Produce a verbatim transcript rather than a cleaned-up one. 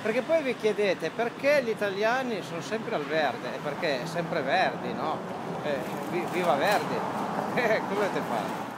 Perché poi vi chiedete perché gli italiani sono sempre al verde, e perché è sempre Verdi, no? Eh, vi viva Verdi! Eh, come volete fare?